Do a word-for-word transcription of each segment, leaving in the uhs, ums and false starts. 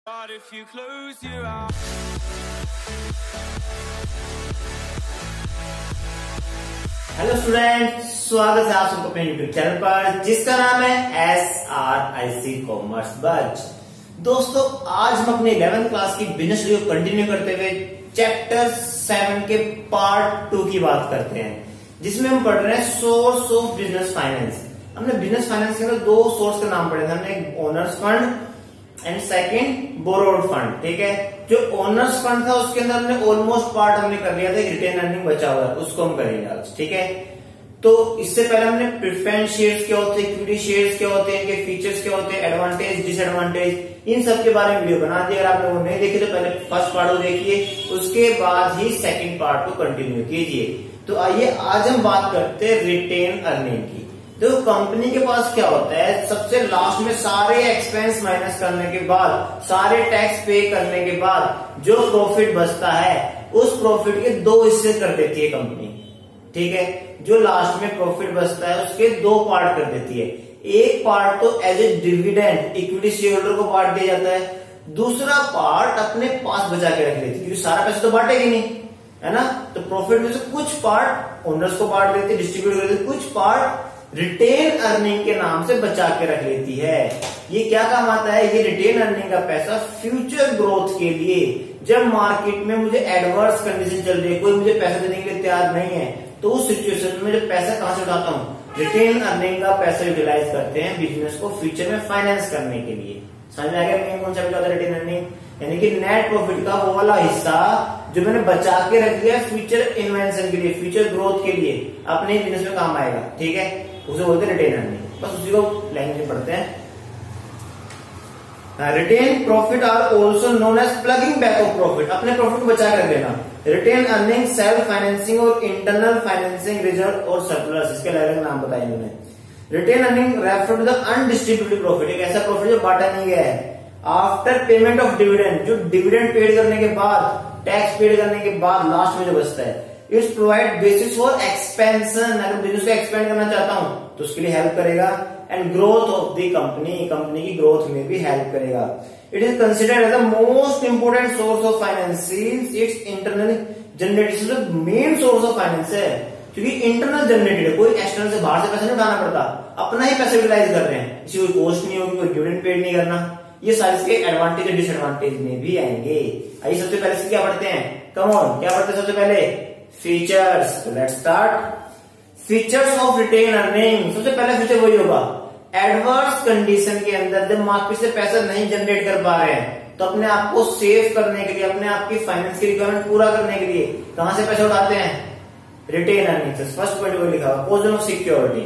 If you close your eyes. Hello student, स्वागत है आप सबको अपने यूट्यूब चैनल पर जिसका नाम है S R I C commerce batch. दोस्तों, आज हम अपने इलेवेंथ क्लास की बिजनेस को कंटिन्यू करते हुए चैप्टर सेवन के पार्ट टू की बात करते हैं, जिसमें हम पढ़ रहे हैं सोर्स ऑफ बिजनेस फाइनेंस। हमने बिजनेस फाइनेंस के अंदर दो सोर्स का नाम पढ़े थे। हमने owners fund and second borrowed fund. ठीक है, जो ओनर्स फंड था उसके अंदर हमने ऑलमोस्ट पार्ट हमने कर लिया था, रिटेन अर्निंग बचा हुआ है, उसको हम करेंगे आज। ठीक है, तो इससे पहले हमने प्रेफरेंस शेयर्स क्या होते हैं, इक्विटी शेयर्स क्या होते हैं, इनके फीचर्स क्या होते हैं, एडवांटेज डिसएडवांटेज, इन सब के बारे में वीडियो बना दिया। अगर आप लोगों ने नहीं देखे तो पहले फर्स्ट पार्ट को देखिए, उसके बाद ही सेकंड पार्ट को कंटिन्यू कीजिए। तो आइए आज हम बात करते हैं रिटेन अर्निंग की। देखो, कंपनी के पास क्या होता है, सबसे लास्ट में सारे एक्सपेंस माइनस करने के बाद, सारे टैक्स पे करने के बाद जो प्रॉफिट बचता है उस प्रॉफिट के दो हिस्से कर देती है कंपनी। ठीक है, जो लास्ट में प्रॉफिट बचता है उसके दो पार्ट कर देती है। एक पार्ट तो as a dividend equity share holder को बांट दिया जाता है, दूसरा पार्ट अपने पास बचा के रख लेती है, क्योंकि सारा पैसा तो बांटेगी नहीं, है ना। तो प्रॉफिट में से कुछ पार्ट ओनर्स को बांट देती है, डिस्ट्रीब्यूट कर देती है, कुछ पार्ट रिटेन अर्निंग के नाम से बचा के रख लेती है। ये क्या काम आता है, ये रिटेन अर्निंग का पैसा फ्यूचर ग्रोथ के लिए, जब मार्केट में मुझे एडवर्स कंडीशन चल रही है, कोई मुझे पैसा देने के लिए तैयार नहीं है, तो उस सिचुएशन में जब पैसा कहां से उठाता हूं, रिटेन अर्निंग का पैसा यूटिलाइज करते हैं बिजनेस को फ्यूचर में फाइनेंस करने के लिए। समझ में आ गया मेन कॉन्सेप्ट क्या होता है रिटेन अर्निंग, यानी कि नेट प्रॉफिट का वो वाला हिस्सा जो मैंने बचा के रख दिया फ्यूचर इन्वेंशन के लिए, फ्यूचर ग्रोथ के लिए, अपने बिजनेस में काम आएगा। ठीक है, उसे बोलते हैं रिटेन अर्निंग। बस उसी को लैंग्वेज में पढ़ते हैं। Retained profit are also known as ploughing back of profit, अपने प्रॉफिट को बचा कर देना। रिटेन अर्निंग, सेल्फ फाइनेंसिंग और इंटरनल फाइनेंसिंग, रिजर्व और सरप्लस, इसके अलग अलग नाम बताए इन्होंने। Retained earning refer to the undistributed profit, एक ऐसा प्रॉफिट जो बांटा नहीं गया है। आफ्टर पेमेंट ऑफ डिविडेंड, जो डिविडेंड पेड करने के बाद, टैक्स पेड करने के बाद लास्ट में जो बचता है। It's provide basis for expansion, अगर बिजनेस को एक्सपेंड करना चाहता हूं तो उसके लिए हेल्प करेगा। And growth of the company, company की ग्रोथ में भी हेल्प करेगा। It is considered as the most important source of finance since it's internally generated, main source of finance है क्योंकि इंटरनल जनरेटेड है, कोई एक्सटर्नल से बाहर से पैसा नहीं उठाना पड़ता, अपना ही पैसा यूटिलाइज कर रहे हैं, इसी कोई कॉस्ट नहीं होगी, कोई डिविडेंड पेड नहीं करना। ये सारे इसके एडवांटेज और डिसएडवांटेज में भी आएंगे। आइए सबसे पहले क्या पढ़ते हैं, कम ऑन, क्या पढ़ते हैं सबसे पहले, फीचर्स। तो let's start. Features of retained earning, सबसे पहला फीचर वही होगा, एडवर्स कंडीशन के अंदर जब मार्केट से पैसा नहीं जनरेट कर पा रहे हैं तो अपने आप को सेव करने के लिए, अपने आप की फाइनेंस की रिक्वायरमेंट पूरा करने के लिए कहां से पैसा उठाते हैं, रिटेन अर्निंग से। फर्स्ट पॉइंट वो लिखा हुआ, position of security.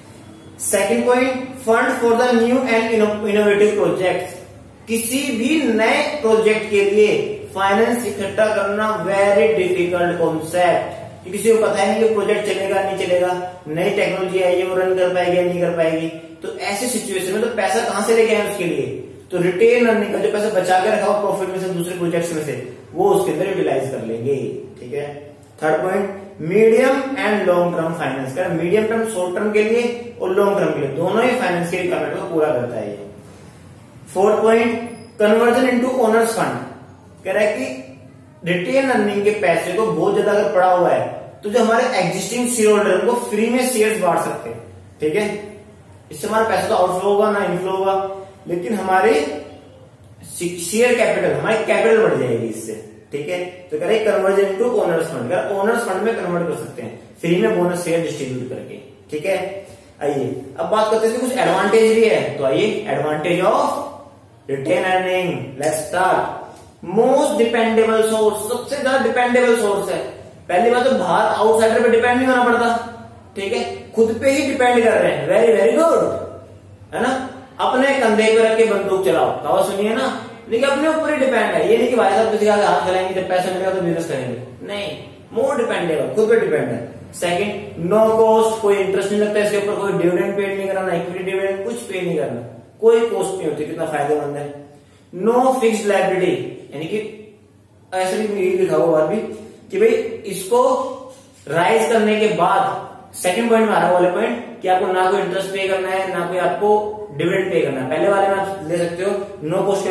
Second point, fund for the new and innovative project, किसी भी नए प्रोजेक्ट के लिए फाइनेंस इकट्ठा करना वेरी डिफिकल्ट कॉन्सेप्ट, किसी को पता है नहीं कि प्रोजेक्ट चलेगा नहीं चलेगा, नई टेक्नोलॉजी आई है, वो रन कर पाएगी या नहीं कर पाएगी। तो ऐसी सिचुएशन में तो पैसा कहां से लेके आए उसके लिए, तो रिटेन अर्निंग का जो पैसा बचा के रखा हो प्रॉफिट में से, दूसरे प्रोजेक्ट्स में से, वो उसके अंदर यूटिलाइज कर लेंगे। ठीक है। Third point, medium and long term finance कर, मीडियम टर्म शॉर्ट टर्म के लिए और लॉन्ग टर्म के लिए, दोनों ही फाइनेंस के रिक्वायरमेंट को पूरा करता है। Fourth point, conversion into owners fund, कह रहा है कि रिटेन अर्निंग के पैसे को बहुत ज्यादा अगर पड़ा हुआ है तो जो हमारे एग्जिस्टिंग शेयर होल्डर उनको फ्री में शेयर्स बांट सकते हैं। ठीक है, इससे हमारा पैसा तो आउटफ्लो होगा ना इनफ्लो होगा, लेकिन हमारे शेयर कैपिटल, हमारी कैपिटल बढ़ जाएगी इससे। ठीक है, तो कह रहे conversion into owners fund, owners fund में कन्वर्ट कर सकते हैं फ्री में बोनस शेयर डिस्ट्रीब्यूट करके। ठीक है, आइए अब बात करते हैं कुछ एडवांटेज भी है, तो आइए advantage of retained earning, let's start. Most dependable source, सबसे ज्यादा डिपेंडेबल सोर्स है। पहली बात तो बाहर आउटसाइडर पे डिपेंड नहीं होना पड़ता। ठीक है, खुद पे ही डिपेंड कर रहे हैं, वेरी वेरी गुड, है ना। अपने कंधे पे रख के बंदूक चलाओ, कहावत सुनिए ना, लेकिन अपने ऊपर ही डिपेंड है। ये नहीं कि भाई साहब किसी का हाथ चलाएंगे, जब पैसा मिलेगा तो बिजनेस करेंगे, नहीं, मोर डिपेंडेबल, खुद पे डिपेंड है। सेकंड, नो कॉस्ट, कोई इंटरेस्ट नहीं लगता इसके ऊपर, कोई डिविडेंड पेड नहीं करना, इक्विटी डिविडेंड कुछ पे नहीं करना, कोई कॉस्ट नहीं होती, कितना फायदेमंद है। नो फिक्स्ड लायबिलिटी, यानी कि ऐसे भी लिखा हुआ बात भी कि भाई इसको राइज करने के बाद, सेकंड पॉइंट में आ रहा वाले पॉइंट कि आपको ना कोई इंटरेस्ट पे करना है, ना कोई आपको डिविडेंड पे करना है। पहले वाले में आप ले सकते हो नो कॉस्ट के अंदर,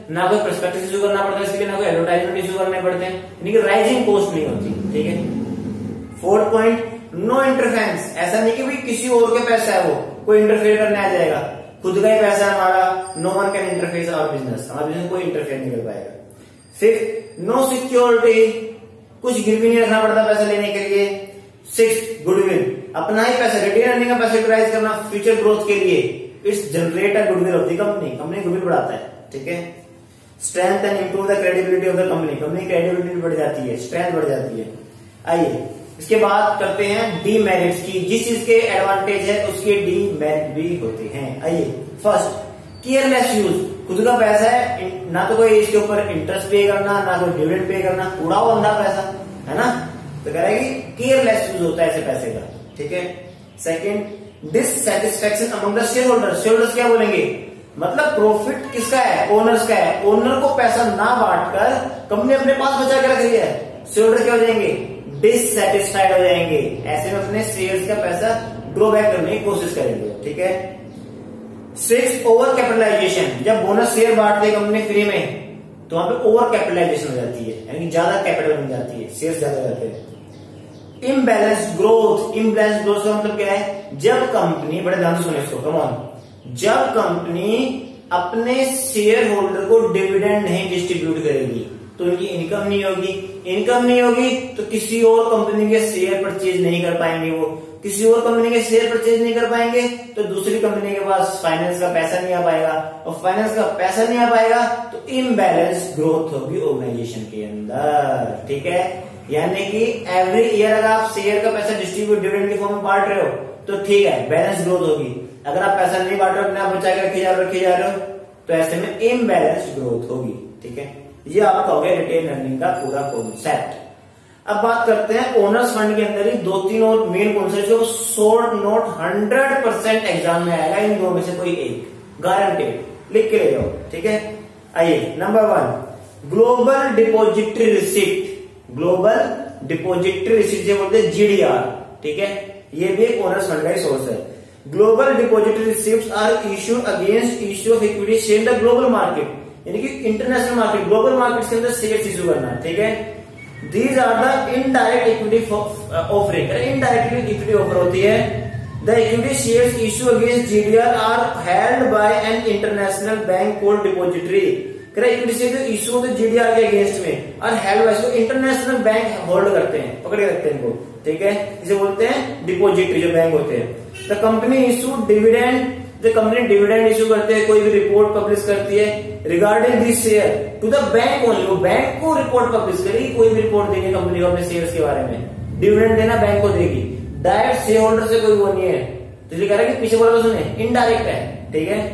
ना कोई प्रोस्पेक्टस इशू करना पड़ता है इसके लिए, ना कोई एडवर्टाइजमेंट इशू करने पड़ते हैं, यानी कि राइजिंग कॉस्ट नहीं होती। ठीक है। Fourth point, no interference. ऐसा नहीं कि भाई किसी और के पैसा है वो कोई इंटरफेयर करने आ जाएगा, खुद का ही पैसा है हमारा, no one can interfere our business, हमारा बिजनेस कोई इंटरफेयर नहीं कर पाएगा। फिफ्थ, नो सिक्योरिटी, कुछ गिरवी नहीं रखना पड़ता पैसा लेने के लिए। सिक्स, गुडविल, अपना ही पैसा, रिटेन अर्निंग का पैसा यूटिलाइज करना फ्यूचर ग्रोथ के लिए। It's generate a goodwill of the company, company goodwill बढ़ाता है। ठीक है। Strength and improve the credibility of the company, company credibility बढ़ जाती है, स्ट्रेंथ बढ़ जाती है। आइए इसके बाद करते हैं डीमेरिट्स की, जिस चीज के एडवांटेज है उसके डीमेरिट भी होते हैं। आइए, फर्स्ट, केयरलेस यूज, खुद का पैसा है, ना तो कोई इसके ऊपर इंटरेस्ट पे करना, ना कोई डिविडेंड पे करना, उड़ाओ अंधा पैसा, है ना, तो कह रहा है कि केयरलेस यूज होता है ऐसे पैसे का। ठीक है। Second, dissatisfaction among the share holder, share holders क्या बोलेंगे, मतलब प्रॉफिट किसका है, ओनर्स का है, ओनर को पैसा ना बांटकर कंपनी अपने पास बचा के रख रही है, शेयर होल्डर क्या हो जाएंगे, डिससैटिस्फाइड हो जाएंगे, ऐसे में अपने शेयर्स का पैसा ड्रॉबैक करने की कोशिश करेंगे। ठीक है। सिक्स, ओवर कैपिटलाइजेशन, जब बोनस शेयर बांटते कंपनी फ्री में तो वहां पे ओवर कैपिटलाइजेशन हो जाती है, यानी कि ज्यादा कैपिटल बन जाती है, शेयर ज्यादा रहते हैं। इम्बैलेंस ग्रोथ, इम्बैलेंस ग्रोथ का मतलब क्या है, जब कंपनी, बड़े ध्यान से सुने इसको, कम ऑन, जब कंपनी अपने शेयर होल्डर को डिविडेंड नहीं डिस्ट्रीब्यूट करेगी तो उनकी इनकम नहीं होगी, इनकम नहीं होगी तो किसी और कंपनी के शेयर परचेज नहीं कर पाएंगे, वो किसी और कंपनी के शेयर परचेज नहीं कर पाएंगे तो दूसरी कंपनी के पास फाइनेंस का पैसा नहीं आ पाएगा, और फाइनेंस का पैसा नहीं आ पाएगा तो इम्बैलेंस ग्रोथ होगी ऑर्गेनाइजेशन के अंदर। ठीक है। यानी कि एवरी ईयर अगर आप शेयर का पैसा डिस्ट्रीब्यूट डिविडेंड के फॉर्म में बांट रहे हो तो ठीक है, बैलेंस ग्रोथ होगी। अगर आप पैसा नहीं बांट रहे हो, अपने आप बचा के रखे जा रखे जा रहे हो तो ऐसे में इम्बैलेंस ग्रोथ होगी। ठीक है। ये आपका हो गया रिटेन अर्निंग का पूरा कॉन्सेप्ट। अब बात करते हैं ओनर्स फंड के अंदर ही दो तीन और मेन कॉन्सेप्ट जो short note hundred percent exam में आएगा, इन दो में से कोई एक गारंटेड, लिख के ले जाओ। ठीक है। आइए, number one, global depository receipt, global depository receipt जो बोलते हैं जीडीआर। ठीक है। ये भी एक ओनर्स फंड का सोर्स है। Global depository receipts are issued against issue of equity share in the global market, यानी कि इंटरनेशनल मार्केट, ग्लोबल मार्केट के अंदर शेयर इश्यू करना। ठीक है। These are the indirect equity offering, indirectly equity offer होती है। The equity shares issue against GDR are held by an international bank called depository, equity share issue होते GDR के against में और हेल्ड बाय, इसको इंटरनेशनल बैंक होल्ड करते हैं, पकड़ के रखते हैं इनको। ठीक है। इसे बोलते हैं डिपोजिटरी, जो बैंक होते हैं। द कंपनी इशू डिविडेंड, जो कंपनी डिविडेंड इशू करते हैं, कोई भी रिपोर्ट पब्लिश करती है regarding this share to the bank only, वो बैंक को रिपोर्ट पब्लिश करेगी, कोई भी रिपोर्ट देगी कंपनी को अपने शेयर्स के बारे में, डिविडेंड देना बैंक को देगी, डायरेक्ट शेयर होल्डर से कोई वो नहीं है। तो ये कह रहा है कि पीछे बोला तो सुने, इनडायरेक्ट है। ठीक है।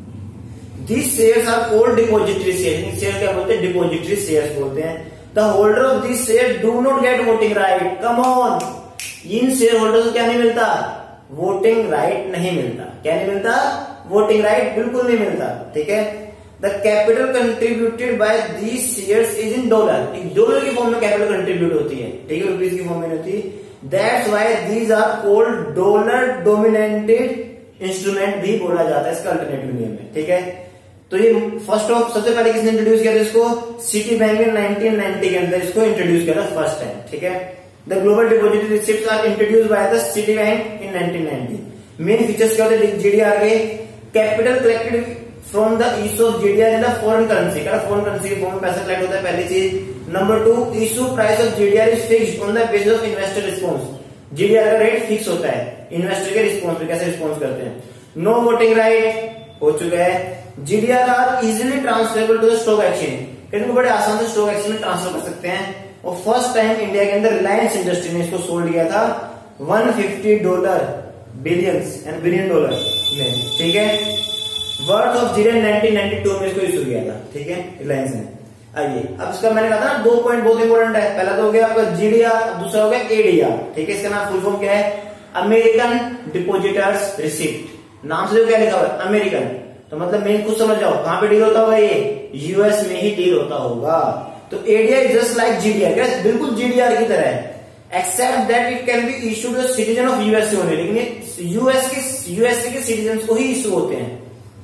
This shares are called depository share, share क्या बोलते हैं, डिपोजिटरी शेयर्स बोलते हैं। The holder of this share do not get voting right, come on, इन शेयर होल्डर को क्या नहीं मिलता, वोटिंग राइट नहीं मिलता। क्या नहीं मिलता, वोटिंग राइट बिल्कुल नहीं मिलता। ठीक है। The capital contributed by these shares is in dollar, एक डॉलर की फॉर्म में कैपिटल कंट्रीब्यूट होती है। ठीक है, रुपीज की फॉर्म में होती है। That's why these are called dollar dominated instrument भी बोला जाता है इसका अल्टरनेटिव नेम है। ठीक है। तो ये फर्स्ट ऑफ सबसे पहले किसने इंट्रोड्यूस किया था इसको, सिटी बैंक ने नाइनटीन नाइंटी के अंदर इसको इंट्रोड्यूस किया था फर्स्ट टाइम। ठीक है। The global depository receipts are introduced by the Citi bank in nineteen ninety. Main features क्या होते हैं जीडीआर के, capital collected from the issue of GDR in the foreign currency, का फॉरेन करेंसी के form में पैसा कलेक्ट होता है, पहली चीज। Number two, issue price of GDR is fixed on the basis of investor response, GDR का रेट फिक्स होता है इन्वेस्टर के रिस्पॉन्स पे, कैसे रिस्पॉन्स करते हैं। नो वोटिंग राइट हो चुका है। GDR are easily transferable to the stock exchange, इनको बड़े आसान से स्टॉक एक्सचेंज में ट्रांसफर कर सकते हैं। और फर्स्ट टाइम इंडिया के अंदर रिलायंस इंडस्ट्री ने इसको सोल्ड किया था one fifty dollar billions and billion dollar में। ठीक है। Worth of GDR nineteen ninety two में इसको इशू किया था। ठीक है, रिलायंस ने। आइए, अब इसका मैंने कहा था ना दो पॉइंट बहुत इंपॉर्टेंट है, पहला तो हो गया आपका जीडीआर, दूसरा हो गया एडीआर। ठीक है। इसका नाम फुल फॉर्म क्या है, अमेरिकन डिपोजिटर्स रिसिप्ट, नाम से जो क्या लिखा हुआ है अमेरिकन, तो मतलब मेन कुछ समझ जाओ कहां पे डील होता होगा, ये यूएस में ही डील होता होगा। तो ADR is just like GDR, बिल्कुल जीडीआर की तरह है, except that it can be issued to citizen of USA only, लेकिन ये यूएस के यूएसए के सिटीजन को ही इशू होते हैं।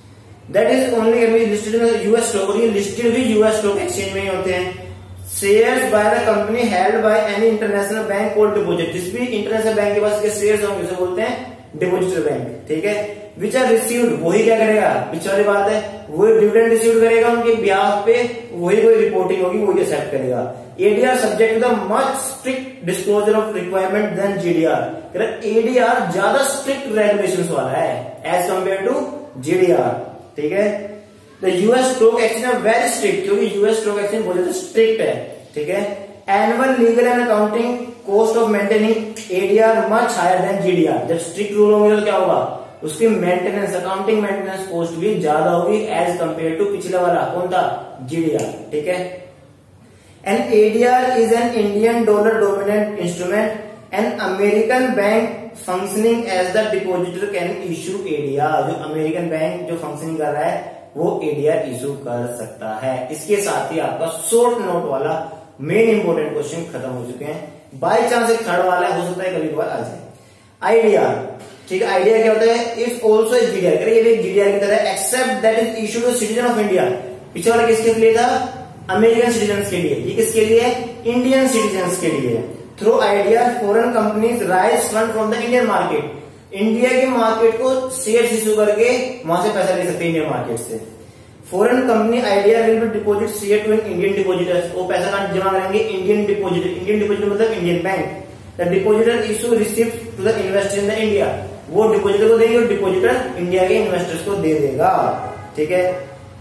That is only can be listed in US stock, और ये लिस्टेड भी यूएस स्टॉक एक्सचेंज में ही होते हैं। Shares by the company held by any international bank और डिपोजिट, जिस भी इंटरनेशनल बैंक के पास के शेयर्स होंगे उसे बोलते हैं डिपोजिटरी बैंक, ठीक है। विच आर रिसीव्ड, वही क्या करेगा, विच वाली बात है, वही डिविडेंड रिसीव करेगा उनके ब्याज पे, वही कोई रिपोर्टिंग होगी वही एक्सेप्ट करेगा। ADR subject to the much strict disclosure of requirement than GDR, ADR ज्यादा स्ट्रिक्ट रेगुलेशंस वाला है एज कंपेयर टू जीडीआर, ठीक है। The US stock exchange are very strict, क्योंकि यूएस स्टॉक एक्सचेंज बहुत ज्यादा स्ट्रिक्ट है, ठीक है। Annual legal and accounting cost of maintaining ADR much higher than GDR, जब स्ट्रिक्ट रूल होंगे तो क्या होगा, उसकी मेंटेनेंस, अकाउंटिंग मेंटेनेंस कॉस्ट भी ज्यादा होगी एज कंपेयर टू पिछला वाला कौन था, जीडीआर, ठीक है। An ADR is an Indian dollar dominant instrument, an American bank functioning as the depositor can issue ADR, जो अमेरिकन बैंक जो फंक्शनिंग कर रहा है वो एडीआर इशू कर सकता है। इसके साथ ही आपका शॉर्ट नोट वाला मेन इंपोर्टेंट क्वेश्चन खत्म हो चुके हैं। बाई चांस एक थर्ड वाला हो सकता है कभी कभार आ जाए। आईडीआर, ठीक है, आईडीआर क्या होता है, इफ ऑल्सो जीडीआर, ये भी जीडीआर की तरह except that is issued to citizen of India, पीछे वाला किसके लिए था, अमेरिकन सिटीजन के लिए, ये किसके लिए, इंडियन सिटीजन के लिए। Through IDR foreign companies raise fund from the Indian market, India के मार्केट को शेयर इशू करके वहां से पैसा ले सकते हैं इंडियन मार्केट से। Foreign company IDR will be deposit share to Indian depositors, वो पैसा कहां जमा करेंगे, इंडियन डिपॉजिटर, इंडियन डिपॉजिटर मतलब Indian bank. The depositor issue receipt to the investor in the India, वो डिपॉजिटर को देंगे और डिपॉजिटर इंडिया के इन्वेस्टर्स को दे देगा, ठीक है।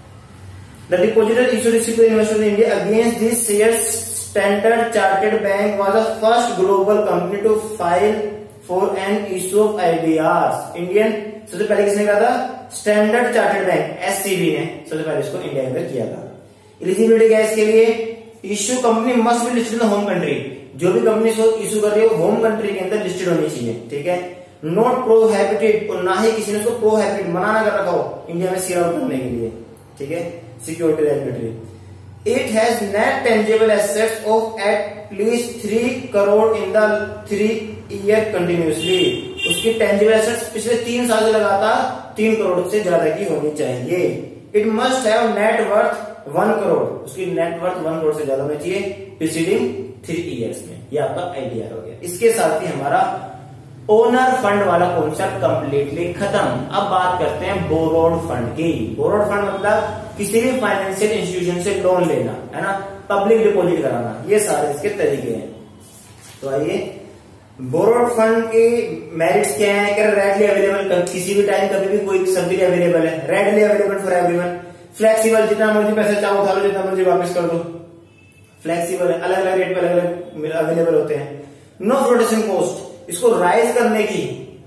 The depositor issue receipt to investor in India against this shares, Standard Chartered bank was the first global company to file for an issue of IDR. Indian सबसे पहले किसने कहा था, स्टैंडर्ड चार्टर्ड बैंक एससीबी ने सबसे पहले इसको India के अंदर किया था। एलिजिबिलिटी क्या है इसके लिए, issue company must be listed in home country, जो भी कंपनी इसको इशू कर रही है वो होम कंट्री के अंदर लिस्टेड होनी चाहिए, ठीक है। नॉट प्रोहिबिटेड, और ना ही किसी ने उसको प्रोहिबिटेड मना कर रखा हो इंडिया में शेयर आउट करने के लिए, ठीक है, security regulatory. It has net tangible assets of at least three crore in the three year continuously, उसकी tangible assets पिछले तीन साल से लगातार तीन करोड़ से ज्यादा की होनी चाहिए। It must have net worth one crore, उसकी नेट वर्थ वन करोड़ से ज्यादा होनी चाहिए प्रीसीडिंग थ्री इयर्स में। ये आपका आइडिया हो गया। इसके साथ ही हमारा ओनर फंड वाला कॉन्सेप्ट कंप्लीटली खत्म। अब बात करते हैं बोरोड फंड की। बोरोड फंड मतलब किसी भी फाइनेंशियल इंस्टीट्यूशन से लोन लेना, है ना, पब्लिक डिपॉजिट कराना, ये सारे इसके तरीके हैं। तो आइए, बोरोड फंड के मेरिट्स क्या है, कि रेडली अवेलेबल, किसी भी टाइम कभी भी कोई सब भी अवेलेबल है, readily available for everyone, flexible, जितना मर्जी पैसा चाहो उठा लो, जितना मर्जी वापस कर दो, फ्लेक्सिबल है, अलग अलग रेट पे अलग अलग अवेलेबल होते हैं। नो फ्लोटेशन कॉस्ट, इसको राइज करने की,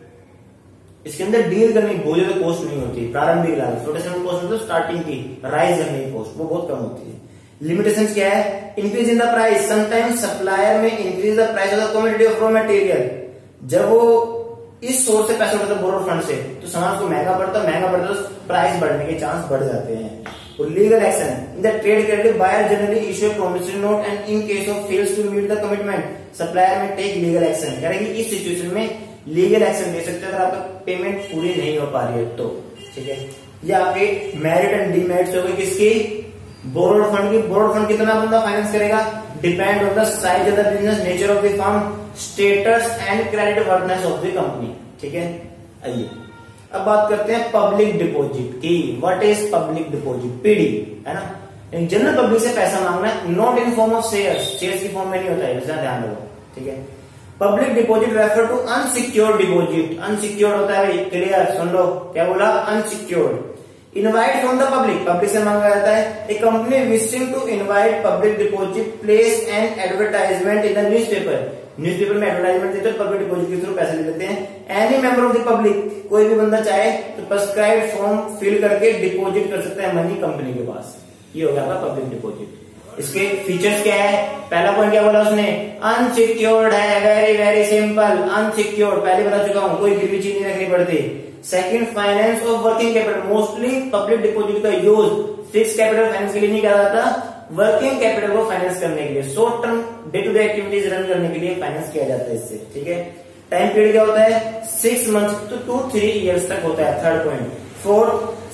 इसके अंदर डील करने की बहुत ज्यादा कॉस्ट नहीं होती, प्रारंभिक लागत। फ्लोटेशन कॉस्ट मतलब स्टार्टिंग की, राइज करने की कॉस्ट वो बहुत कम होती है। लिमिटेशंस क्या है, increase in the price, sometimes supplier may increase the price of the commodity of raw material, जब वो इस सोर्स से पैसा उठाता है बोरोड फंड से, तो सामान को महंगा पड़ता महंगा पड़ता तो प्राइस बढ़ने के चांस बढ़ जाते हैं। और legal action, in the trade credit buyer generally issue a promissory note and in case of fails to meet the commitment supplier may take legal action, करेंगे इस सिचुएशन में लीगल एक्शन ले सकते हैं अगर आपका पेमेंट पूरी नहीं हो पा रही है तो, ठीक है। ये आपके मेरिट एंड डीमेरिट्स हो गए किसकी, बोरोड फंड की। बोरोड फंड कितना बंदा फाइनेंस करेगा, depend on the size of the business, nature of the firm, status and credit worthiness of the company, ठीक है। आइए अब बात करते हैं पब्लिक डिपॉजिट की। What is public deposit, PD, है ना, जनरल पब्लिक से पैसा मांगना है, not in form of shares, shares की फॉर्म में नहीं होता है, इसका ध्यान रखो, ठीक है। Public deposit refer to unsecured deposit, unsecured होता है भाई, क्लियर, सुन लो क्या बोला, unsecured. Invite from the public, public से मांगा जाता है। A company wishing to invite public deposit place an advertisement in the newspaper, newspaper में एडवर्टाइजमेंट देते हैं, पब्लिक डिपॉजिट के थ्रू पैसे ले लेते हैं। Any member of the public, कोई भी बंदा चाहे तो प्रिस्क्राइब्ड फॉर्म फिल करके डिपॉजिट कर सकता है मनी कंपनी के पास, ये हो गया आपका पब्लिक डिपॉजिट। इसके फीचर्स क्या है, पहला पॉइंट क्या बोला उसने, अनसिक्योर्ड है, वेरी वेरी सिंपल, अनसिक्योर्ड, पहले बता चुका हूं, कोई गिरवी चीज नहीं रखनी पड़ती। Second, finance of working capital, mostly public deposit का यूज फिक्स कैपिटल फाइनेंस के लिए नहीं किया जाता, वर्किंग कैपिटल को फाइनेंस करने के लिए, short term day to day activities run करने के लिए फाइनेंस किया जाता है इससे, ठीक है। टाइम पीरियड क्या होता है, six month to to three years तक होता है। Third point, fourth,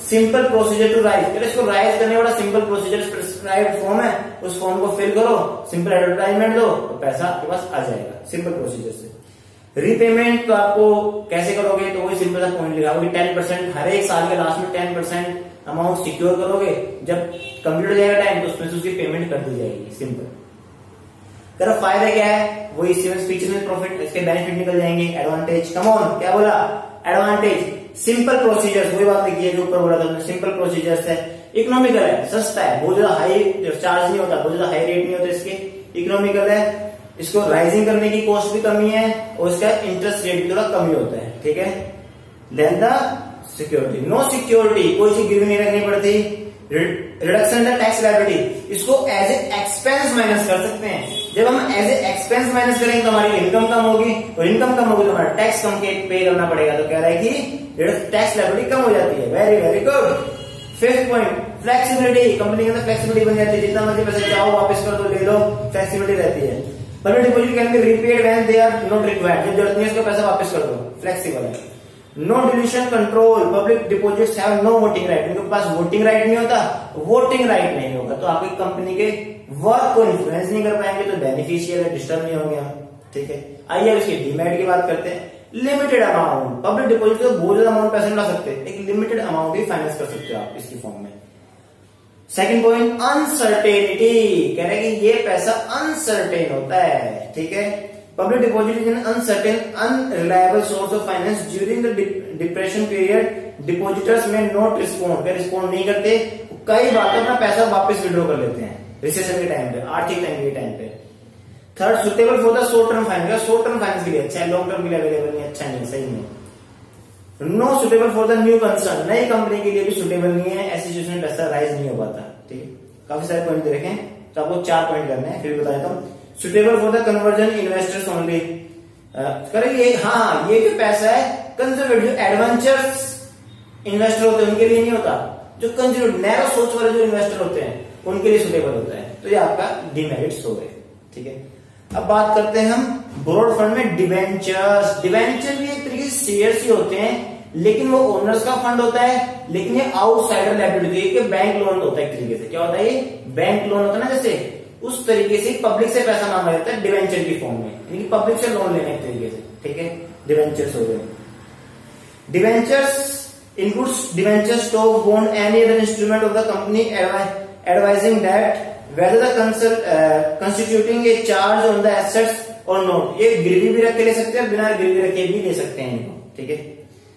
simple procedure to raise, इसको राइज करने वाला सिंपल प्रोसीजर प्रिस्क्राइब्ड फॉर्म है, उस फॉर्म को फिल करो, सिंपल एडवर्टाइजमेंट दो तो पैसा आपके पास आ जाएगा सिंपल प्रोसीजर से। रीपेमेंट तो आपको कैसे करोगे, तो वही सिंपल सा पॉइंट लिखा होगा, टेन परसेंट हर एक साल के लास्ट में टेन परसेंट अमाउंट सिक्योर करोगे, जब कंप्लीट हो जाएगा टाइम तो उसमें से उसकी पेमेंट कर दी जाएगी, सिंपल। तेरा फायदा क्या है, वही सेवन स्पीच में प्रॉफिट, इसके बेनिफिट निकल जाएंगे। एडवांटेज, कम ऑन, क्या बोला, एडवांटेज सिंपल प्रोसीजर्स, वही बात लिखी है जो ऊपर बोला था, सिंपल प्रोसीजर्स है, इकोनॉमिकल है, सस्ता है, बहुत ज्यादा हाई चार्ज नहीं होता, बहुत ज्यादा हाई रेट नहीं होता इसके, इकोनॉमिकल है, इसको राइजिंग करने की कॉस्ट भी कमी है और इसका इंटरेस्ट रेट भी थोड़ा कमी होता है, ठीक है। Then the security, no security, कोई चीज गिरवी नहीं रखनी पड़ती। रिडक्शन द टैक्स लायबिलिटी, इसको एज ए एक्सपेंस माइनस कर सकते हैं, जब हम एज ए एक्सपेंस माइनस करेंगे तो हमारी इनकम कम होगी, और इनकम कम होगी तो हमारा टैक्स कम पे करना पड़ेगा, तो कह रहा है कि टैक्स लायबिलिटी कम हो जाती है। Very very good. Fifth point, flexibility, company के अंदर फ्लेक्सिबिलिटी बन जाती है, जितना मर्जी पैसे चाहो वापस कर दो, ले लो, फ्लेक्सिबिलिटी रहती है। Public deposit can be repaid when they are not required, जब जरूरत नहीं है उसका पैसा वापस कर दो, फ्लेक्सिबल है। No dilution control, public deposits have no voting right, उनके पास वोटिंग राइट नहीं होता, वोटिंग राइट नहीं होगा तो आपकी कंपनी के वर्क को इन्फ्लुएंस नहीं कर पाएंगे, तो बेनिफिशियल है, डिस्टर्ब नहीं होंगे हम, ठीक है। आइए अब इसकी डीमैट की बात करते हैं। लिमिटेड अमाउंट, पब्लिक डिपॉजिट तो बहुत ज्यादा अमाउंट पैसे ला सकते हैं, एक लिमिटेड अमाउंट ही फाइनेंस कर सकते हो आप इसकी फॉर्म में। सेकंड पॉइंट, अनसर्टेनिटी, कह रहे हैं कि ये पैसा अनसर्टेन होता है, ठीक है। Public deposit is an uncertain unreliable source of finance during the depression period, depositors may not respond, क्या रिस्पॉन्ड नहीं करते, कई बार तो अपना पैसा वापस विड्रॉ कर लेते हैं रिसेशन के टाइम पे, आर्थिक टाइम के टाइम पे। Third, suitable for the short term finance, short term finance के लिए अच्छा है, लॉन्ग टर्म के लिए अवेलेबल नहीं, अच्छा नहीं, सही नहीं। No suitable for the new concern, नई कंपनी के लिए भी सुटेबल नहीं है, ऐसी सिचुएशन में पैसा राइज नहीं हो पाता, ठीक है। काफी सारे पॉइंट दे रखे हैं, तो आपको चार पॉइंट करने हैं, फिर बता देता हूँ। Suitable for the conversion investors only, करेंगे हाँ, ये जो पैसा है कंजर्वेटिव एडवेंचर्स इन्वेस्टर होते हैं उनके लिए नहीं होता, जो कंजर्वेटिव नैरो सोच वाले जो इन्वेस्टर होते हैं उनके लिए सुटेबल होता है, तो ये आपका डिमेरिट्स हो गए, ठीक है। अब बात करते हैं हम बोरोड फंड में डिवेंचर्स। डिवेंचर भी एक तरीके से शेयर्स ही होते हैं, लेकिन वो ओनर्स का फंड होता है, लेकिन ये आउटसाइडर लायबिलिटी है, बैंक लोन होता है एक तरीके से, क्या होता है ये बैंक लोन होता है ना, जैसे उस तरीके से पब्लिक से पैसा मांगा जाता है डिवेंचर की फॉर्म में, यानी कि पब्लिक से लोन लेने एक तरीके से, ठीक है। डिवेंचर्स हो गए। Debentures includes debenture, stock, bond, any other instrument of the company advising that whether the consult, uh, constituting a charge on the assets or not, ये गिरवी भी रख के ले सकते हैं, बिना गिरवी रखे भी ले सकते हैं इनको, ठीक है।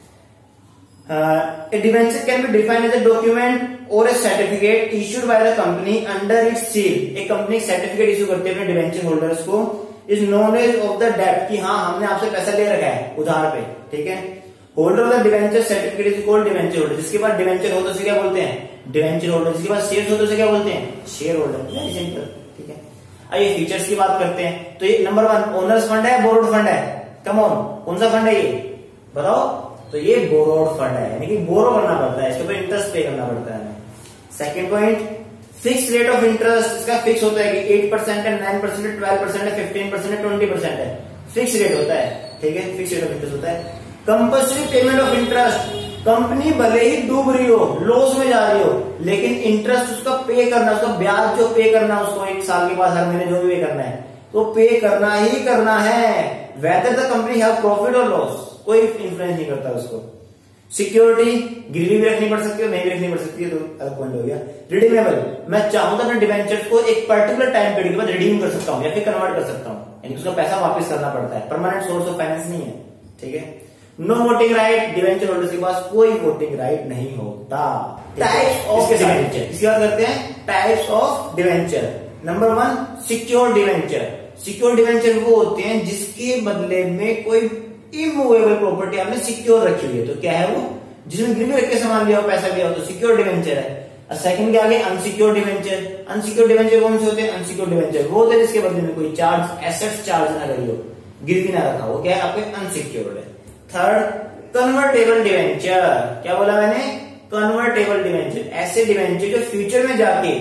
A debenture can be defined as a document or a certificate issued by the company under its seal, एक कंपनी सर्टिफिकेट इश्यू करती है अपने डिवेंचर होल्डर्स को, is knowledge of the debt, कि हाँ हमने आपसे पैसा ले रखा है उधार पे, ठीक है। Holder of the debenture certificate is called debenture holder, जिसके पास डिवेंचर हो तो उसे क्या बोलते हैं, डिवेंचर होल्डर, जिसके पास शेयर हो तो उसे क्या बोलते हैं, शेयर होल्डर, वेरी सिंपल, ठीक है। आइए फीचर्स की बात करते हैं। तो ये नंबर वन, ओनर्स फंड है, बोरोड फंड है, कम ऑन, कौन सा फंड है ये बताओ, तो ये बोरोड फंड है, यानी कि बोरो करना पड़ता है, इसके ऊपर इंटरेस्ट पे करना पड़ता है। Second point, fix rate of interest, इसका फिक्स होता है कि एट परसेंट है, नाइन परसेंट है, ट्वेल्व परसेंट है, फिफ्टीन परसेंट है, ट्वेंटी परसेंट है, फिक्स रेट होता है, ठीक है, फिक्स रेट ऑफ इंटरेस्ट होता है। Compulsory payment of interest, company भले ही डूब रही हो, लॉस में जा रही हो, लेकिन इंटरेस्ट उसका पे करना, उसका ब्याज जो पे करना उसको एक साल के बाद हर महीने जो भी पे करना है तो पे करना ही करना है, whether the company have profit और लॉस, कोई इन्फ्लुएंस नहीं करता उसको। सिक्योरिटी, गिरवी भी रखनी पड़ सकती है, नहीं भी रखनी पड़ सकती है, तो अलग पॉइंट हो गया। रिडीमेबल, मैं चाहूं तो अपने डिवेंचर को एक पर्टिकुलर टाइम पीरियड के बाद रिडीम कर सकता हूं या फिर कन्वर्ट कर सकता हूं, यानी उसका पैसा वापस करना पड़ता है, परमानेंट सोर्स ऑफ फाइनेंस नहीं है, ठीक है। No voting right, debenture holders के पास कोई वोटिंग राइट नहीं होता। टाइप्स ऑफ डिवेंचर, इसकी बात करते हैं, types of debenture. Number one, secure debenture. Secure debenture वो होते हैं जिसके बदले में कोई इमूवेबल प्रॉपर्टी आपने सिक्योर रखी हुई है, तो क्या है वो, जिसमें गिरवी रख के सामान लिया हो, पैसा लिया हो, तो सिक्योर डिवेंचर है। सेकंड क्या आ गया, अनसिक्योर डिवेंचर। अनसिक्योर डिवेंचर कौन से होते हैं, अनसिक्योर डिवेंचर वो होते हैं जिसके बदले में कोई चार्ज, एसेट्स चार्ज ना करी हो, गिरवी ना रखा हो, क्या है आपके अनसिक्योर्ड है। Third, convertible debenture. क्या बोला मैंने, कन्वर्टेबल डिवेंचर, ऐसे डिवेंचर जो फ्यूचर में जाके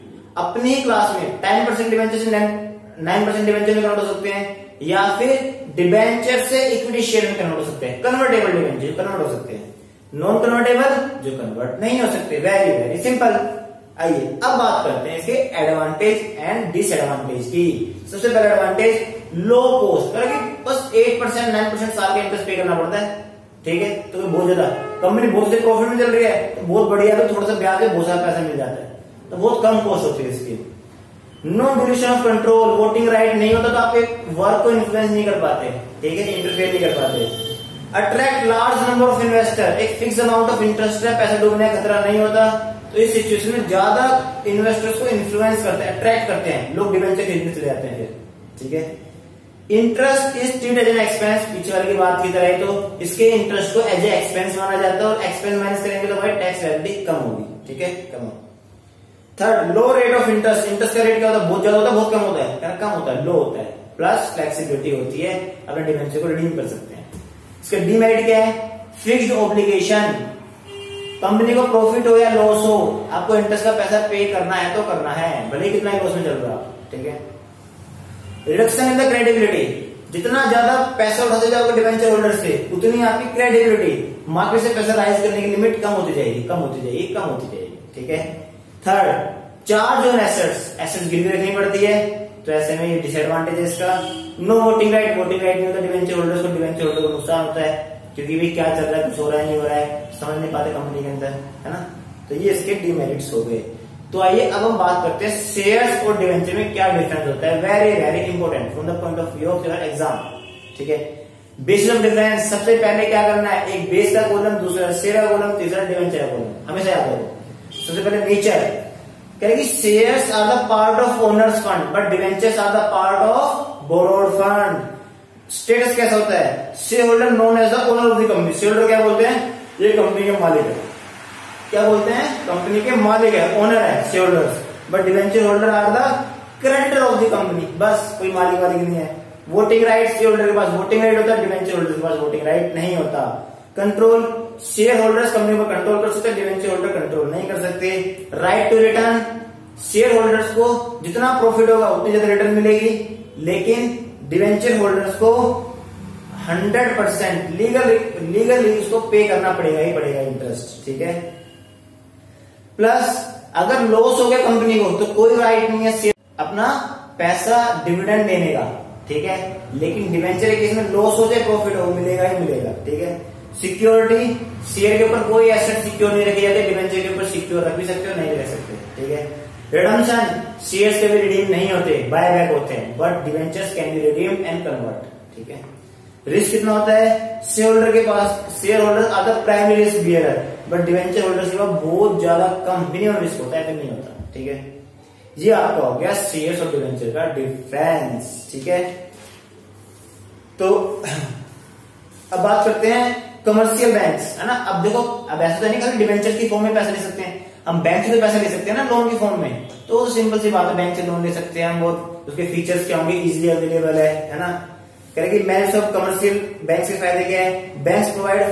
अपनी क्लास में टेन परसेंट डिवेंचर से नाइन परसेंट डिवेंचर में कन्वर्ट हो सकते हैं, या फिर डिवेंचर से इक्विटी शेयर में कन्वर्ट हो सकते हैं, कन्वर्टेबल डिवेंचर कन्वर्ट हो सकते हैं। नॉन कन्वर्टेबल जो कन्वर्ट नहीं हो सकते। Very very simple. आइए अब बात करते हैं इसके एडवांटेज एंड डिसएडवांटेज की। सबसे पहला एडवांटेज लो कॉस्ट, बस एट परसेंट नाइन परसेंट साल का इंटरेस्ट पे करना पड़ता है, ठीक है। तो बहुत ज्यादा कंपनी बहुत से प्रॉफिट में चल रही है तो बहुत बढ़िया, तो थोड़ा सा ब्याज है बहुत सारा पैसा मिल जाता है, तो बहुत कम कॉस्ट होती है इसकी। No dilution of control, voting right नहीं होता तो आप एक वर्क को इन्फ्लुएंस नहीं कर पाते, ठीक है, इंटरफेयर नहीं कर पाते। Attract large number of investor, एक फिक्स अमाउंट ऑफ इंटरेस्ट है, पैसा डूबने का खतरा नहीं होता, तो इस सिचुएशन में ज्यादा इन्वेस्टर्स को इन्फ्लुएंस करते हैं, अट्रैक्ट करते हैं, लोग डिवेंचर खरीदने चले जाते हैं फिर, ठीक है। Interest is treated as an expense, पीछे वाले की बात की तरह, तो इसके इंटरेस्ट को एज ए एक्सपेंस माना जाता है और एक्सपेंस माइनस करेंगे तो भाई टैक्स लायबिलिटी कम होगी, ठीक है, कम होगी। Third, low rate of interest, interest का रेट क्या होता है, बहुत ज्यादा होता है बहुत कम होता है, कम होता है, लो होता है, प्लस फ्लेक्सिबिलिटी होती है, अपने डिवेंचर को रिडीम कर सकते हैं। इसका डीमेरिट क्या है, फिक्स्ड ऑब्लिगेशन, कंपनी को प्रॉफिट हो या लॉस हो आपको इंटरेस्ट का पैसा पे करना है तो करना है, भले ही कितना ही लॉस में चल रहा, ठीक है। रिडक्शन इन द क्रेडिबिलिटी, जितना ज्यादा पैसा उठाते जाओगे डिवेंचर होल्डर से उतनी आपकी क्रेडिबिलिटी, मार्केट से पैसा राइज करने की लिमिट कम होती जाएगी, कम होती जाएगी, कम होती जाएगी, ठीक है। Third, charge on assets, assets गिरवी रखनी पड़ती है, तो ऐसे में ये डिसएडवांटेज है इसका। No voting right, voting right नहीं होता डिवेंचर होल्डर्स को, डिवेंचर होल्डर को नुकसान होता है क्योंकि भी क्या चल रहा है, कुछ हो रहा है नहीं हो रहा है, समझ नहीं पाते कंपनी के अंदर, है ना, तो ये इसके डिमेरिट्स हो गए। तो आइए अब हम बात करते हैं शेयर्स और डिवेंचर में क्या डिफरेंस होता है, very very important from the point of view of your exam, ठीक है। बेसिस ऑफ डिफरेंस, सबसे पहले क्या करना है, एक बेस का कॉलम, दूसरा शेयर का कॉलम, तीसरा डिवेंचर का कॉलम, हमेशा याद रखो। सबसे पहले नेचर, कहेगी shares are the part of owners fund but debentures are the part of borrowed fund. Status कैसा होता है, share holder known as the owner of the company, share holder क्या बोलते हैं, ये कंपनी के मालिक है, क्या बोलते हैं, कंपनी के मालिक है, ओनर है share holders, but debenture holder are the creditor of the company, बस कोई मालिक वालिक नहीं है। वोटिंग राइट, शेयर होल्डर के पास वोटिंग राइट होता है, डिवेंचर होल्डर के पास वोटिंग राइट नहीं होता। कंट्रोल, शेयर होल्डर्स कंपनी पर कंट्रोल कर सकते हैं, डिवेंचर होल्डर कंट्रोल नहीं कर सकते। Right to return, share holders को जितना प्रॉफिट होगा उतनी ज्यादा रिटर्न मिलेगी, लेकिन डिवेंचर होल्डर्स को हंड्रेड परसेंट लीगल लीगली उसको पे करना पड़ेगा ही पड़ेगा इंटरेस्ट, ठीक है। प्लस अगर लॉस हो गया कंपनी को तो कोई राइट नहीं है अपना पैसा डिविडेंड देने का, ठीक है, लेकिन डिवेंचर के केस में लॉस हो जाए प्रॉफिट हो मिलेगा ही मिलेगा, ठीक है। सिक्योरिटी, शेयर के ऊपर कोई एसेट सिक्योर नहीं रखी जाती, डिवेंचर के ऊपर सिक्योर रख भी सकते हो नहीं रख सकते, ठीक है। रिडम्पशन, शेयर्स के भी रिडीम नहीं होते, बाय बैक होते हैं, but debentures can be redeemed and convert, ठीक है। रिस्क कितना होता है, शेयर होल्डर के पास, share holder other primary risk bearer, but debenture holder के पास बहुत ज्यादा कम मिनिमम रिस्क होता है, फिर नहीं होता, ठीक है। ये आपका हो गया शेयर्स और डिवेंचर का डिफरेंस, ठीक है। तो अब बात करते हैं कमर्शियल बैंक्स, है ना। अब देखो, अब ऐसा तो नहीं खाली डिवेंचर की फॉर्म में पैसा ले सकते हैं, हम बैंक से तो पैसा ले सकते हैं ना लोन की फॉर्म में, तो सिंपल सी बात है, बैंक से लोन ले सकते हैं हम, और उसके फीचर्स क्या होंगे, इजीली अवेलेबल है, है ना। करेगी मैनेज ऑफ कमर्शियल बैंक के फायदे क्या है, banks provide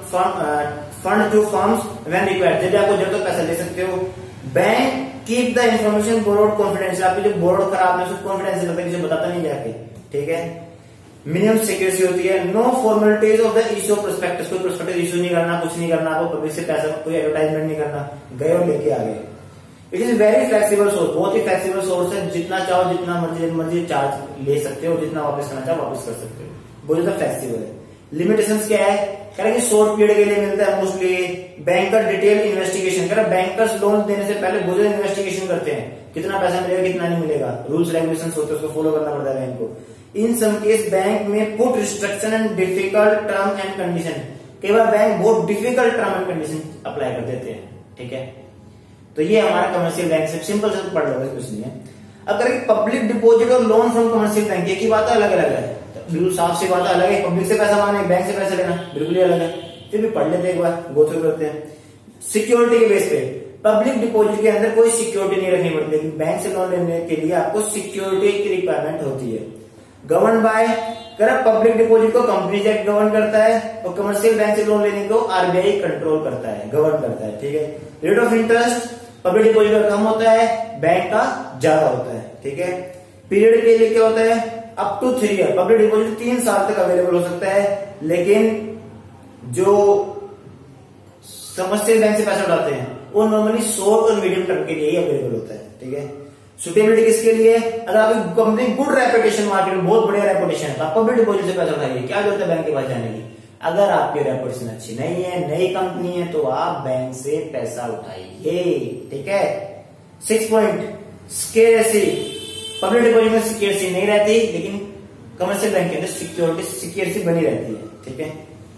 fund to firms when required, जब आपको जरूरत पैसा ले सकते हो। Bank keep the information borrowed confidential, आपकी जो बोरोड खराब है उसको कॉन्फिडेंशियल रखते हैं, किसी बताता नहीं जाके, ठीक है। मिनिमम सिक्योरिटी होती है। No formalities of the issue of prospectus, कोई प्रोस्पेक्टस इशू नहीं करना, कुछ नहीं करना, आपको पब्लिक से पैसा, कोई एडवर्टाइजमेंट नहीं करना, गए और लेके आ गए। It is very flexible source, बहुत ही फ्लेक्सिबल सोर्स है, जितना चाहो जितना मर्जी मर्जी चार्ज ले सकते हो, जितना वापस करना चाहो वापस कर सकते हो, बहुत ज्यादा फ्लेक्सिबल है। लिमिटेशंस क्या है, करेंगे शॉर्ट पीरियड के लिए मिलता है मोस्टली। बैंकर डिटेल इन्वेस्टिगेशन, करें बैंकर्स लोन देने से पहले बहुत ज्यादा इन्वेस्टिगेशन करते हैं, कितना पैसा मिलेगा कितना नहीं मिलेगा, रूल्स रेगुलेशन होते हैं उसको फॉलो करना पड़ता है बैंक को। इन सम केस बैंक में put restriction and difficult term and condition, कई बार बैंक बहुत difficult term and condition apply कर देते हैं, ठीक है। तो ये हमारा कमर्शियल बैंक से सिंपल से पढ़ लो, कुछ नहीं है। अब करेंगे पब्लिक डिपॉजिट और लोन फ्रॉम कमर्शियल बैंक, एक ही बात है, अलग अलग है, बिल्कुल साफ सी बात है, अलग है। पब्लिक से पैसा मांगना, बैंक से पैसा लेना बिल्कुल ही अलग है, फिर भी पढ़ लेते एक बार, गो थ्रू करते हैं। सिक्योरिटी के बेस पे, पब्लिक डिपॉजिट के अंदर कोई सिक्योरिटी नहीं रखनी पड़ती, लेकिन बैंक से लोन लेने के लिए आपको सिक्योरिटी की रिक्वायरमेंट होती है। गवर्न बाय, कर पब्लिक डिपॉजिट को कंपनीज एक्ट गवर्न करता है, और कमर्शियल बैंक से लोन लेने को आरबीआई कंट्रोल करता है, गवर्न करता है, ठीक है। Rate of interest public deposit का कम होता है, बैंक का ज्यादा होता है, ठीक है। पीरियड के लिए क्या होता है, up to three year, public deposit तीन साल तक अवेलेबल हो सकता है, लेकिन जो कमर्शियल बैंक से पैसा उठाते हैं वो नॉर्मली शॉर्ट और मीडियम टर्म के लिए ही अवेलेबल होता है। ठीक है, सुटेबिलिटी किसके लिए? अगर आपकी कंपनी गुड रेपुटेशन मार्केट में बहुत बढ़िया रेपुटेशन है तो आप पब्लिक डिपॉजिट से पैसा उठाइए, क्या जरूरत है बैंक के पास जाने की। अगर आपकी रेपुटेशन अच्छी नहीं है, नई कंपनी है, तो आप बैंक से पैसा उठाइए। ठीक है, six point scarcity, public deposit में सिक्योरिटी नहीं रहती, लेकिन कमर्शियल बैंक के अंदर सिक्योरिटी सिक्योरिटी बनी रहती है। ठीक है,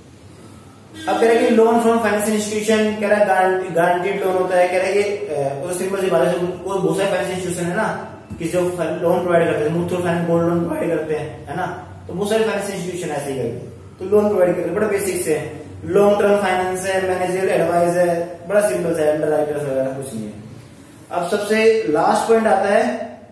अब कह रहे कि लोन फ्रॉम फाइनेंशियल इंस्टीट्यूशन, कह रहा है गारंटीड लोन होता है। कह रहे कि सिंपल सी बात है, कोई बहुत सारे फाइनेंशियल इंस्टीट्यूशन है ना कि जो लोन प्रोवाइड करते हैं, Muthoot Finance gold loan provide करते हैं, है ना, तो बहुत सारे फाइनेंशियल इंस्टीट्यूशन ऐसे ही करते हैं, तो लोन प्रोवाइड करते हैं। बड़ा बेसिक से लॉन्ग टर्म फाइनेंस है, मैनेजरियल एडवाइस है, बड़ा सिंपल सा, अंडरराइटर्स वगैरह कुछ नहीं है। अब सबसे लास्ट पॉइंट आता है,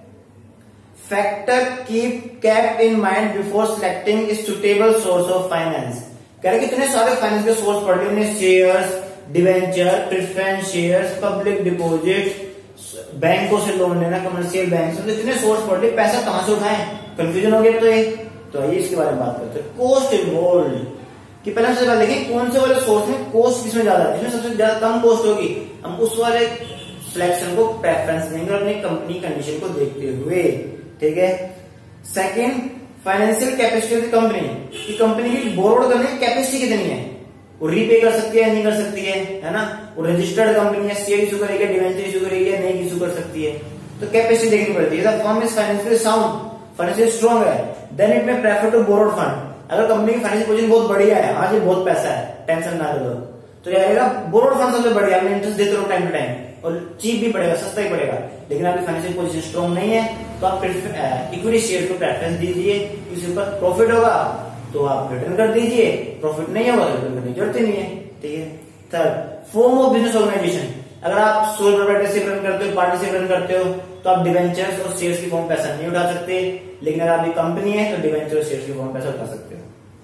factor keep cap in mind before selecting a suitable source of finance. कह रहे कितने सारे फाइनेंस के सोर्स पढ़ लिए, shares, debenture, preference shares, public deposit, बैंकों से लोन लेना, कमर्शियल बैंक से, इतने सोर्स पढ़ लिए, पैसा कहां से उठाएं, कंफ्यूजन हो गया। तो ये तो आइए इसके बारे में बात करते हैं। कॉस्ट इन्वॉल्व कि पहले सबसे पहले देखिए कौन से वाले सोर्स में कॉस्ट किसमें ज्यादा है, जिसमें सबसे ज्यादा कम कॉस्ट होगी हम उस वाले सिलेक्शन को प्रेफरेंस देंगे अपनी कंपनी कंडीशन को देखते हुए। ठीक है, second, financial capacity of the company, कि कंपनी की बोरोड करने की कैपेसिटी कितनी है, वो रीपे कर सकती है नहीं कर सकती है, है ना, वो रजिस्टर्ड कंपनी है, शेयर इशू करेगी, डिवेंचर इशू करेगी, नहीं इशू कर सकती है, तो कैपेसिटी देखनी पड़ती है। Firm is financially sound, financially strong है, then it may prefer to borrowed fund. अगर कंपनी की फाइनेंशियल पोजीशन बहुत बढ़िया है, आज बहुत पैसा है, टेंशन ना लो, तो जाएगा बोरोड फंड सबसे बढ़िया, आपने इंटरेस्ट देते रहो टाइम टू टाइम, और चीप भी पड़ेगा, सस्ता ही पड़ेगा। लेकिन आपकी फाइनेंशियल पोजीशन स्ट्रॉन्ग नहीं है तो आप इक्विटी शेयर को प्रेफरेंस दीजिए, इसके ऊपर प्रॉफिट होगा तो आप रिटर्न कर दीजिए, प्रॉफिट नहीं होगा तो रिटर्न करने की जरूरत ही नहीं है। ठीक है, third, form of business organisation, अगर आप सोल प्रोप्राइटरशिप रन करते हो, पार्टनरशिप रन करते हो तो आप डिवेंचर्स और शेयर्स की फॉर्म पैसा नहीं उठा सकते, लेकिन अगर आपकी कंपनी है तो डिवेंचर और शेयर्स की फॉर्म पैसा उठा सकते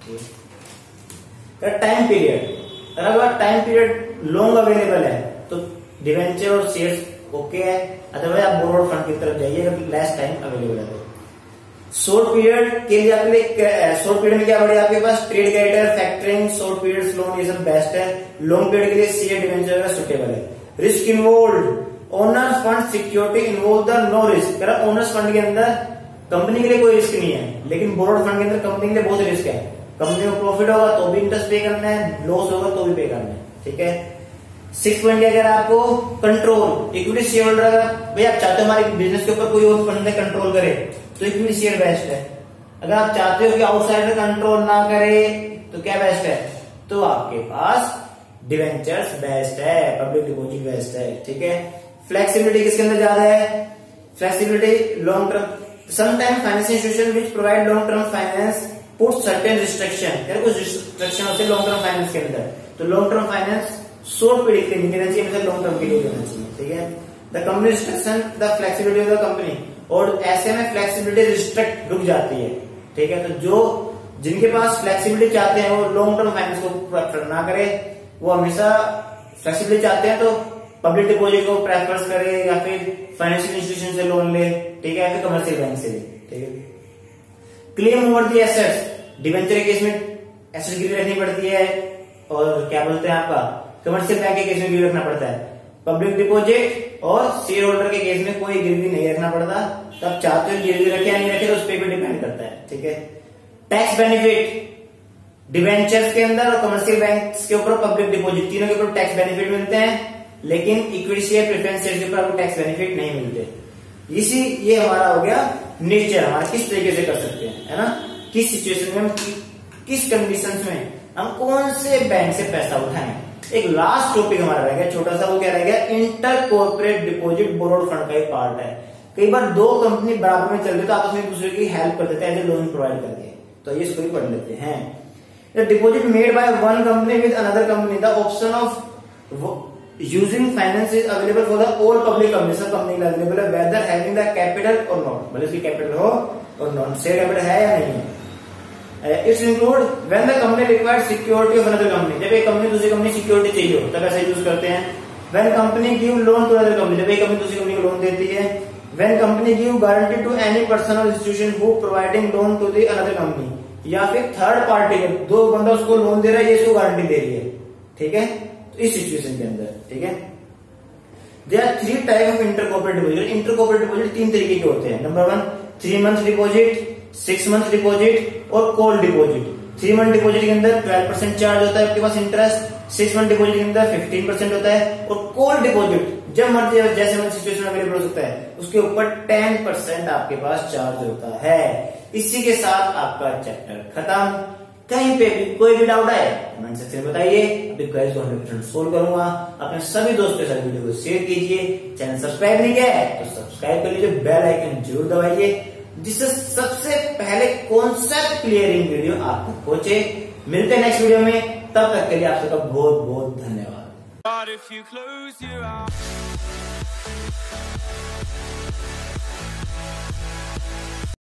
हो। टाइम पीरियड, अगर टाइम पीरियड लॉन्ग अवेलेबल है तो डिवेंचर और शेयर्स ओके है, अदरवाइज आप बोरोड फंड की तरफ जाइए अगर लेस टाइम अवेलेबल है। शॉर्ट पीरियड के लिए आपके लिए शॉर्ट पीरियड में क्या बढ़िया आपके पास, trade creditor, factoring, short period loan, ये सब बेस्ट है। लॉन्ग पीरियड के लिए शेयर डिवेंचर सुटेबल है। Risk involve, owners fund security involve the no risk, owners fund के अंदर कंपनी के लिए कोई रिस्क नहीं है, लेकिन बोरोड फंड के अंदर कंपनी के लिए बहुत रिस्क है। कंपनी को प्रॉफिट होगा तो भी इंटरेस्ट पे करना है, लॉस होगा तो भी पे करना है। ठीक है, सिक्स पॉइंट क्या कह रहा है आपको, कंट्रोल, इक्विटी शेयर होल्डर, भाई आप चाहते हो हमारे बिजनेस के ऊपर कोई और फंड ने कंट्रोल करे तो इक्विटी शेयर बेस्ट है। अगर आप चाहते हो कि आउटसाइडर कंट्रोल ना करे तो क्या बेस्ट है, तो आपके पास डिवेंचर्स बेस्ट है, पब्लिक डिपॉजिट बेस्ट है। ठीक है, फ्लेक्सिबिलिटी किसके अंदर ज्यादा है, flexibility long term, sometime financial institution which provide long term finance put certain restriction, कुछ रिस्ट्रिक्शन होते हैं लॉन्ग टर्म फाइनेंस के अंदर, तो long term finance short period के लिए नहीं देना चाहिए, मतलब लॉन्ग टर्म के लिए देना चाहिए। ठीक है, the company restriction the flexibility of the company, और ऐसे में फ्लेक्सिबिलिटी रिस्ट्रिक्ट रुक जाती है। ठीक है, तो जो जिनके पास फ्लेक्सिबिलिटी चाहते हैं वो लॉन्ग टर्म फाइनेंस को प्रेफर ना करे, वो हमेशा फ्लेक्सिबिलिटी चाहते हैं तो पब्लिक डिपॉजिट को प्रेफर करे या फिर फाइनेंशियल इंस्टीट्यूशन से लोन ले, ठीक है, या फिर कमर्शियल बैंक से ले। ठीक है, claim over the assets, debenture case में एसेट्स गिरवी रखनी पड़ती है, और क्या बोलते हैं आपका कमर्शियल बैंक के केस में गिरवी रखना पड़ता है। पब्लिक डिपॉजिट और शेयर होल्डर के केस में कोई गिरवी नहीं रखना पड़ता, तो आप चाहते हो गिरवी रखे या नहीं रखे तो उस पर भी डिपेंड करता है। ठीक है, टैक्स बेनिफिट, डिवेंचर्स के अंदर और कमर्शियल बैंक के ऊपर, पब्लिक डिपॉजिट, तीनों के ऊपर टैक्स बेनिफिट मिलते हैं, लेकिन इक्विटी शेयर प्रेफरेंस शेयर के ऊपर आपको टैक्स बेनिफिट नहीं मिलते। इसी ये हमारा हो गया नेचर, हमारा किस तरीके से कर सकते हैं, है ना, किस सिचुएशन में हम कि, किस कंडीशन में हम कौन से बैंक से पैसा उठाएं। एक लास्ट टॉपिक हमारा रह गया छोटा सा, वो क्या रह गया, inter corporate deposit borrowed fund का एक पार्ट है। कई बार दो कंपनी बराबर में चल रही तो आपस में एक दूसरे की हेल्प कर देते हैं एज ए लोन प्रोवाइड करके, तो ये इसको भी पढ़ लेते हैं। Deposit made by one company with another company, the option of using finance is available for the all public company, सब कंपनी अवेलेबल है, whether having the capital or not, भले उसकी कैपिटल हो और नॉट, शेयर कैपिटल है या नहीं है। It's include when the company required security of another company, जब एक कंपनी दूसरी कंपनी सिक्योरिटी चाहिए हो तब ऐसा यूज करते हैं। When company give loan to another company, जब एक कंपनी दूसरी कंपनी को लोन देती है। When company give guarantee to any person or institution who providing loan to the another company, या फिर थर्ड पार्टी दो बंदा उसको लोन दे रहा है, ये इसको गारंटी दे रही है। ठीक है, तो इस सिचुएशन के अंदर, ठीक है। There are three type of inter corporate deposit. Inter corporate deposit तीन तरीके के होते हैं। Number one, three month deposit, six month deposit और call deposit. Three month deposit के अंदर ट्वेल्व परसेंट चार्ज होता है आपके पास इंटरेस्ट, सिक्स मंथ डिपॉजिट के अंदर फिफ्टीन परसेंट होता है, और कॉल डिपॉजिट जब मर्जी जैसे मर्जी सिचुएशन अवेलेबल हो सकता है उसके ऊपर टेन परसेंट आपके पास चार्ज होता है। इसी के साथ आपका चैप्टर खत्म। कहीं पे भी कोई भी डाउट आए कमेंट सेक्शन में बताइए, अभी क्वेश्चन को हंड्रेड परसेंट सोल्व करूंगा। अपने सभी दोस्तों के साथ वीडियो को शेयर कीजिए। चैनल सब्सक्राइब नहीं किया है तो सब्सक्राइब कर लीजिए, बेल आइकन जरूर दबाइए, जिससे सबसे पहले कॉन्सेप्ट क्लियरिंग वीडियो आप तक पहुंचे। मिलते हैं नेक्स्ट वीडियो में, तब तक के लिए आप सबका बहुत बहुत धन्यवाद। But if you close your eyes